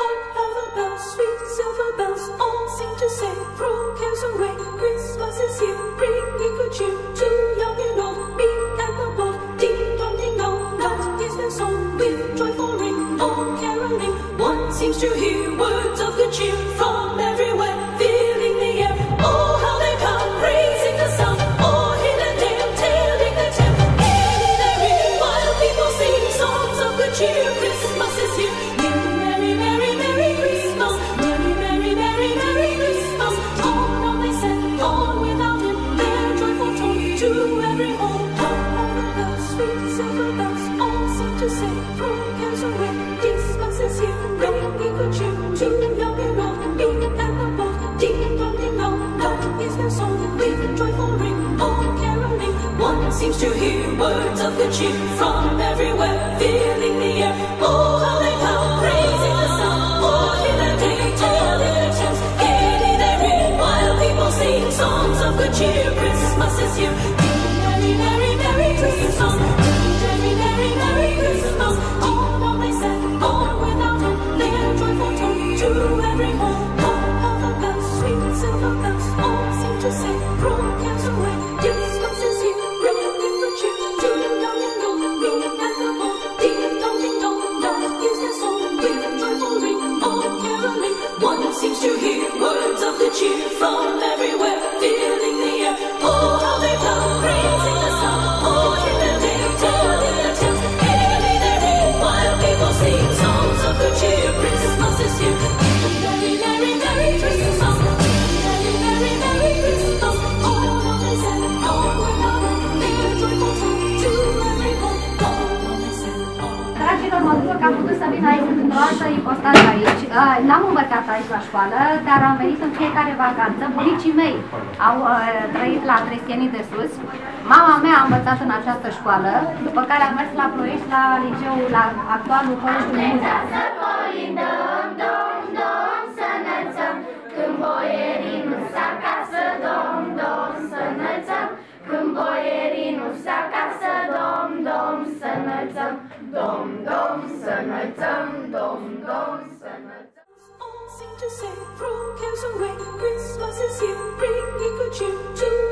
Hark how the bells, sweet silver bells, all seem to say, throw cares away. Christmas is here, bringing good cheer to young and old, meek and the bold. Ding dong ding dong, that is their song, with joyful ring, all caroling. One seems to hear words of good cheer from everywhere, filling the air. Oh, how they come, praising the sun, all hill and dale, tailing the tale. Gaily they ring, while people sing songs of good cheer. Christmas is here. Merry, merry, merry Christmas. Merry, merry, merry, merry Christmas. On they send, on without him, their joyful tone to every home. Hark how the bells, sweet silver bells, all seem to say, throw cares away. Christmas is here, bringing good cheer to young and old, meek and the bold. Ding dong ding dong, that is their song, with joyful ring, all caroling. One seems to hear words of good cheer from everywhere, filling the air. Oh, how they come, praising the sun, all hill and dale, telling their tales. Gaily they ring, while people sing songs of good cheer. Christmas is here. Merry, merry, merry Christmas. Merry, merry, merry Christmas. On they send, on without him, their joyful tone to every home. Hark how the bells, sweet silver bells, all seem to say, throw cares away. Christmas is here, bringing good cheer to young and old, meek and the bold. Ding dong ding dong, that is their song, with joyful ring, all caroling. One seems to hear words of good cheer from everywhere, filling the air. Oh, how they come, praising the sun, all hill and dale, telling their tales. Gaily they ring, while people sing songs of good cheer. Christmas is here. Merry, merry, merry Christmas. Merry, merry, merry Christmas. All they send, all without him, their joyful tone to every home. All they send, all. Dragilor, mă bucur că am putut să vin aici într-o altă ipostază aici. N-am învățat aici la școală, dar am venit în fiecare vacanță. Bunicii mei au trăit la Trestienii de Sus. Mama mea a învățat în această școală, după care am mers la Ploiești, la liceul, la actualul Colegiul de Muzică. Să colindăm, dom, dom, să înălțăm, când boierii nu s acasă, dom, dom, să înălțăm, când boierii nu s acasă, dom, dom, să înălțăm, dom, dom, să înălțăm, dom, dom, să înălțăm. All seem to say, throw cares away. Christmas is here, bringing good cheer to